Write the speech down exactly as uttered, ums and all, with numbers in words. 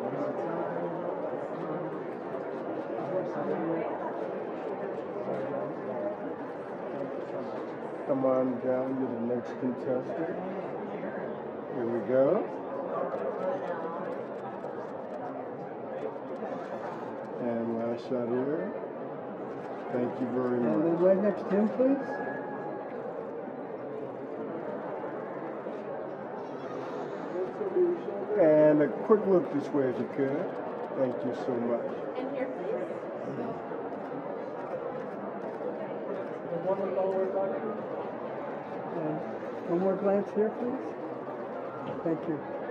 Come on down to the next contestant. Here we go. And last shot here. Thank you very much. And then right next to him, please. And a quick look this way if you could. Thank you so much. And here, please. And one more glance here, please. Thank you.